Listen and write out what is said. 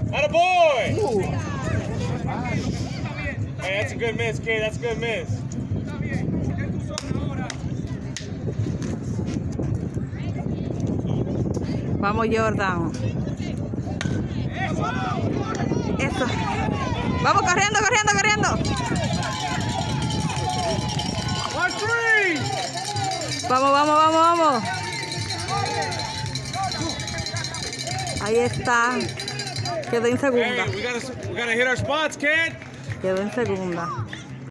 Attaboy! Hey, that's a good miss, kid. That's a good miss. Vamos, Jordan. Eso. Vamos corriendo, corriendo, corriendo. Vamos, vamos, vamos, vamos. Ahí está. Quedó en segunda. Hey, we gotta hit our spots, kid. Quedó en segunda.